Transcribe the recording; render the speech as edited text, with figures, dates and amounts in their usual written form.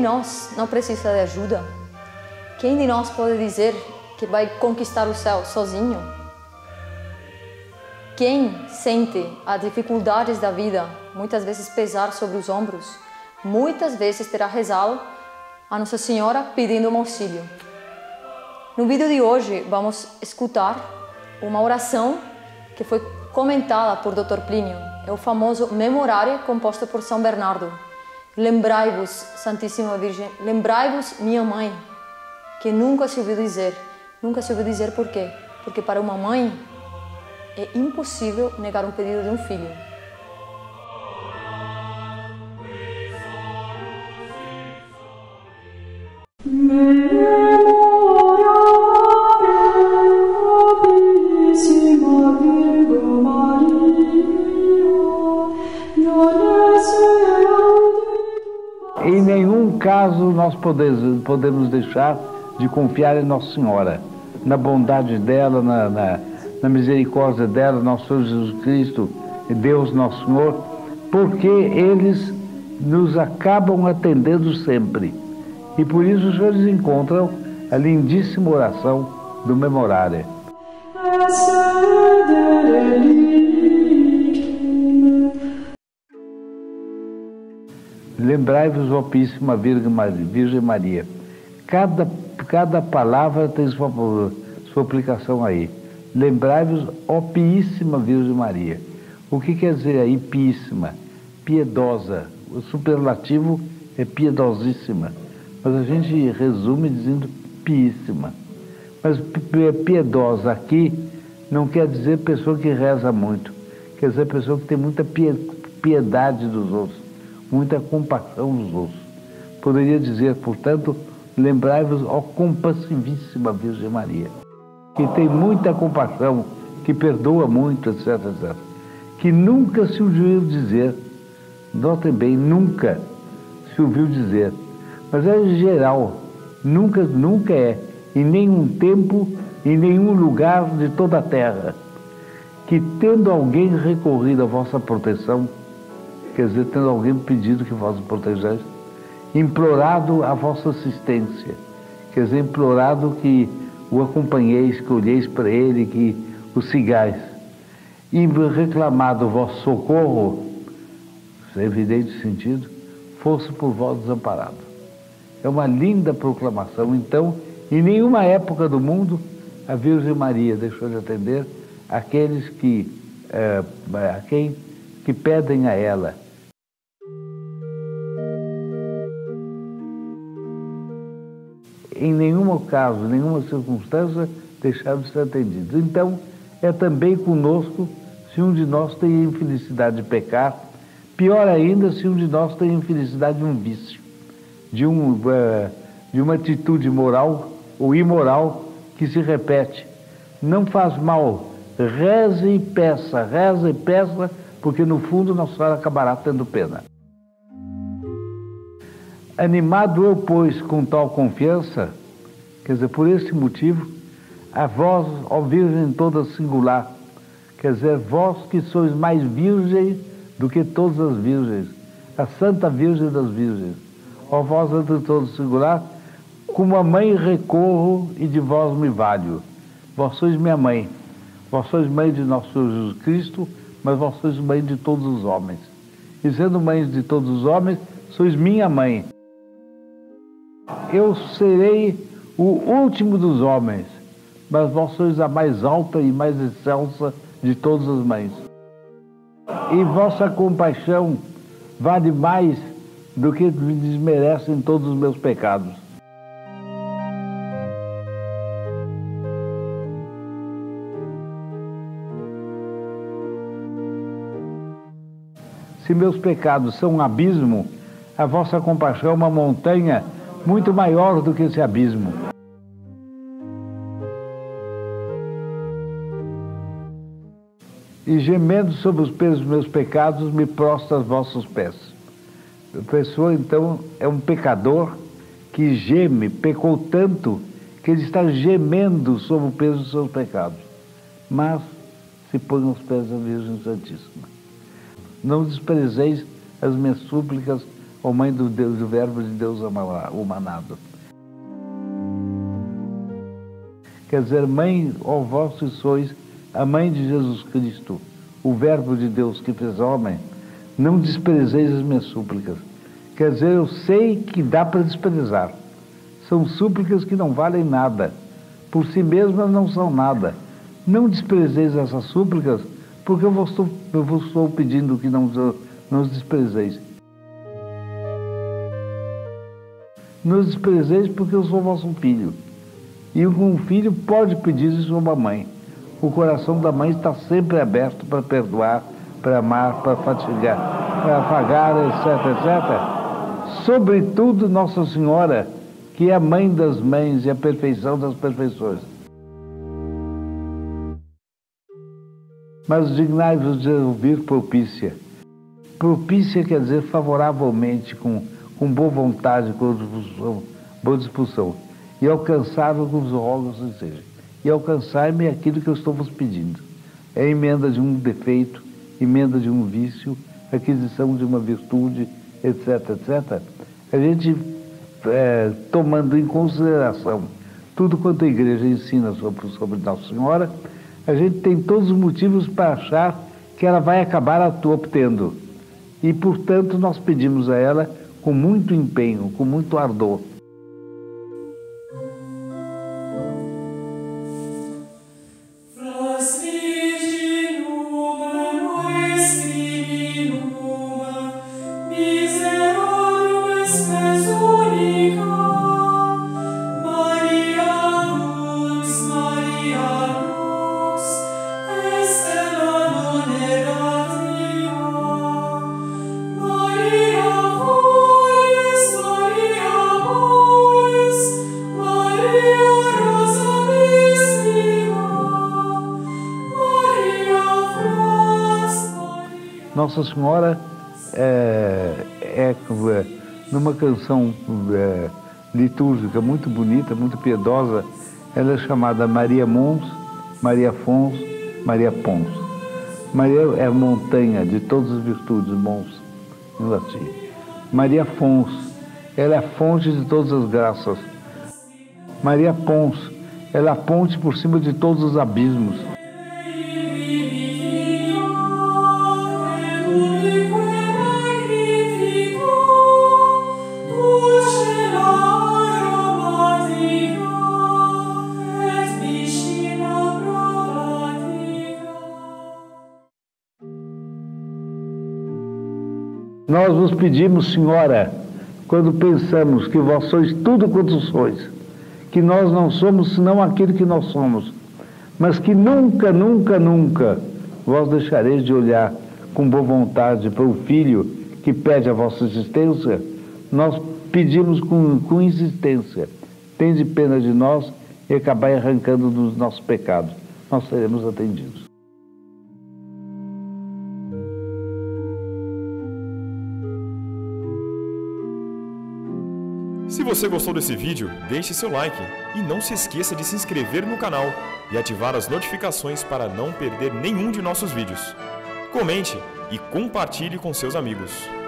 nós não precisa de ajuda? Quem de nós pode dizer que vai conquistar o céu sozinho? Quem sente as dificuldades da vida, muitas vezes pesar sobre os ombros, muitas vezes terá rezado a Nossa Senhora pedindo um auxílio. No vídeo de hoje vamos escutar uma oração que foi comentada por Dr. Plínio. É o famoso Memorário composto por São Bernardo. Lembrai-vos, Santíssima Virgem, lembrai-vos, minha mãe, que nunca se ouviu dizer. Nunca se ouviu dizer por quê? Porque para uma mãe é impossível negar um pedido de um filho. Em nenhum caso nós podemos deixar de confiar em Nossa Senhora, na bondade dela, na misericórdia dela, nosso Senhor Jesus Cristo, Deus nosso Senhor, porque eles nos acabam atendendo sempre. E por isso os senhores encontram a lindíssima oração do Memorário. Lembrai-vos, ó Opíssima Virgem Maria. Cada palavra tem sua aplicação aí. Lembrai-vos, ó Opíssima Virgem Maria. O que quer dizer aí píssima? Piedosa. O superlativo é piedosíssima. Mas a gente resume dizendo píssima. Mas piedosa aqui não quer dizer pessoa que reza muito. Quer dizer pessoa que tem muita piedade dos outros, muita compaixão dos outros. Poderia dizer, portanto, lembrai-vos, ó compassivíssima Virgem Maria, que tem muita compaixão, que perdoa muito, etc, etc. Que nunca se ouviu dizer, notem bem, nunca se ouviu dizer, mas é geral, nunca é, em nenhum tempo, em nenhum lugar de toda a terra, que tendo alguém recorrido à vossa proteção, quer dizer, tendo alguém pedido que vós o protejais, implorado a vossa assistência, quer dizer, implorado que o acompanheis, que olheis para ele, que o sigais, e reclamado o vosso socorro, é evidente sentido, fosse por vós desamparado. É uma linda proclamação. Então, em nenhuma época do mundo, a Virgem Maria deixou de atender aqueles que pedem a ela. Em nenhum caso, nenhuma circunstância, deixaram de ser atendidos. Então, é também conosco se um de nós tem a infelicidade de pecar, pior ainda se um de nós tem a infelicidade de um vício, de uma atitude moral ou imoral que se repete. Não faz mal, reze e peça, porque no fundo Nossa Senhora acabará tendo pena. Animado eu, pois, com tal confiança, quer dizer, por esse motivo, a vós, ó Virgem toda singular, quer dizer, vós que sois mais virgem do que todas as virgens, a Santa Virgem das Virgens, ó vós entre todos singular, como a mãe recorro e de vós me valho. Vós sois minha mãe, vós sois mãe de nosso Senhor Jesus Cristo, mas vós sois mãe de todos os homens. E sendo mãe de todos os homens, sois minha mãe. Eu serei o último dos homens, mas vós sois a mais alta e mais excelsa de todas as mães. E vossa compaixão vale mais do que me desmerecem todos os meus pecados. Se meus pecados são um abismo, a vossa compaixão é uma montanha muito maior do que esse abismo. E gemendo sobre os pesos dos meus pecados, me prostro aos vossos pés. A pessoa, então, é um pecador que geme, pecou tanto que ele está gemendo sob o peso dos seus pecados. Mas se põe aos pés da Virgem Santíssima. Não desprezeis as minhas súplicas ó Mãe do Verbo de Deus humanado. Quer dizer, Mãe, ó vós que sois a Mãe de Jesus Cristo, o Verbo de Deus que fez homem, não desprezeis as minhas súplicas. Quer dizer, eu sei que dá para desprezar. São súplicas que não valem nada. Por si mesmas não são nada. Não desprezeis essas súplicas, porque eu vos estou pedindo que não os desprezeis. Não os desprezeis porque eu sou vosso filho. E um filho pode pedir isso a uma mãe. O coração da mãe está sempre aberto para perdoar, para amar, para fatigar, para afagar, etc, etc. Sobretudo Nossa Senhora, que é a mãe das mães e a perfeição das perfeições. Mas dignai-vos de ouvir propícia. Propícia quer dizer favoravelmente, com boa vontade, com boa disposição. E alcançar-vos com os rogos que seja. E alcançar-me aquilo que eu estou vos pedindo. É a emenda de um defeito, emenda de um vício, aquisição de uma virtude, etc, etc. A gente, tomando em consideração tudo quanto a Igreja ensina sobre Nossa Senhora, a gente tem todos os motivos para achar que ela vai acabar obtendo. E, portanto, nós pedimos a ela com muito empenho, com muito ardor. Nossa Senhora numa canção litúrgica muito bonita, muito piedosa, ela é chamada Maria Mons, Maria Fons, Maria Pons. Maria é a montanha de todas as virtudes, Mons, em latim. Maria Fons, ela é a fonte de todas as graças. Maria Pons, ela é a ponte por cima de todos os abismos. Nós vos pedimos, Senhora, quando pensamos que vós sois tudo quanto sois, que nós não somos senão aquilo que nós somos, mas que nunca, nunca, nunca vós deixareis de olhar com boa vontade para o Filho que pede a vossa existência, nós pedimos com insistência, tende pena de nós e acabai arrancando dos nossos pecados. Nós seremos atendidos. Se você gostou desse vídeo, deixe seu like e não se esqueça de se inscrever no canal e ativar as notificações para não perder nenhum de nossos vídeos. Comente e compartilhe com seus amigos.